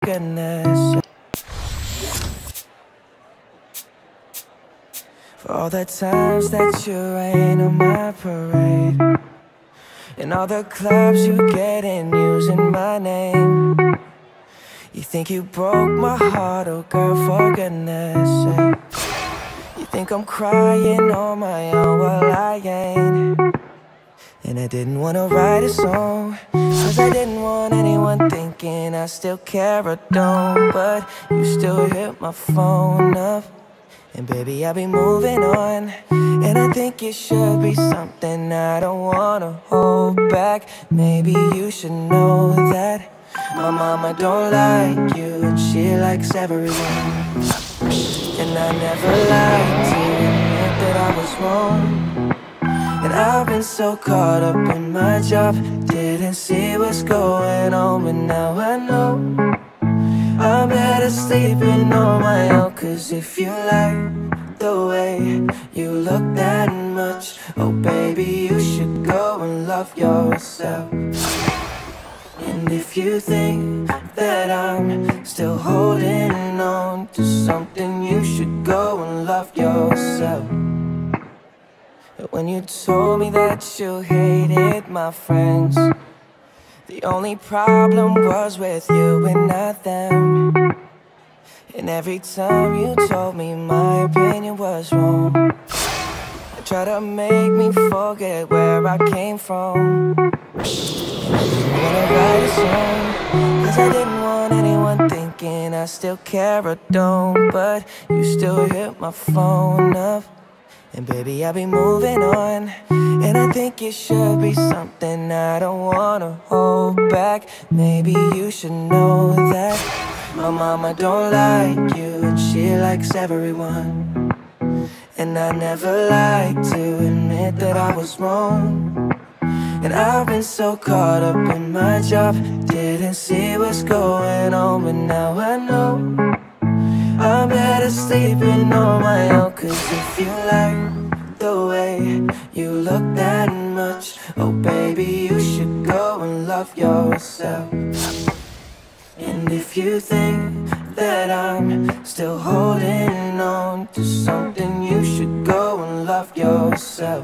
goodness. For all the times that you rain on my parade, and all the clubs you get in using my name. You think you broke my heart, oh girl, for goodness sake. You think I'm crying on my own, well I ain't. And I didn't wanna write a song, cause I didn't want anyone thinking I still care or don't. But you still hit my phone up, and baby, I'll be moving on. And I think it should be something I don't wanna hold back. Maybe you should know that my mama don't like you, and she likes everyone. And I never lied to admit that I was wrong. And I've been so caught up in my job, didn't see what's going on. But now I know I'm better sleeping on my own. Cause if you like the way you look that much, oh baby, you should go and love yourself. And if you think that I'm still holding on to something, you should go and love yourself. But when you told me that you hated my friends, the only problem was with you and not them. And every time you told me my opinion was wrong, you tried to make me forget where I came from. I didn't wanna write a song, cause I didn't want anyone thinking I still care or don't. But you still hit my phone up, and baby, I'll be moving on. And I think it should be something I don't wanna hold back. Maybe you should know that my mama don't like you, and she likes everyone. And I never like to admit that I was wrong. And I've been so caught up in my job, didn't see what's going on. But now I know I'm better sleeping on my own. Cause if you like the way you look that much, oh baby, you should go and love yourself. And if you think that I'm still holding on to something, you should go and love yourself.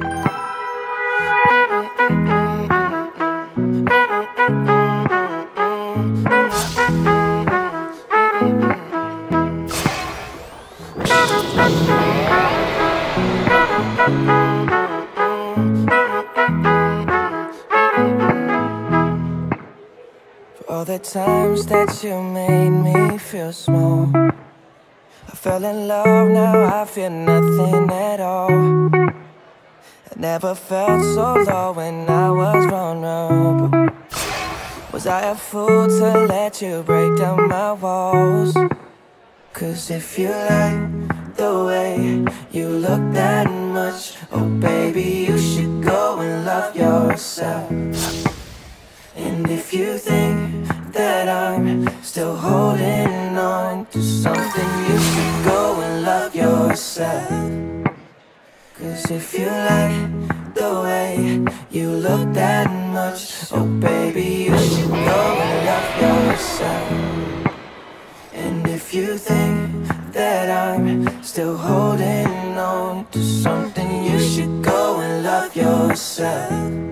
For all the times that you made me feel small, I fell in love, now I feel nothing at all. I never felt so low when I was vulnerable. Was I a fool to let you break down my walls? Cause if you like the way you look that much, oh baby, you should go and love yourself. And if you think that I'm still holding on to something, you should go and love yourself. Cause if you like the way you look that much, oh baby, you should go and love yourself. And if you think that I'm still holding on to something, you should go and love yourself.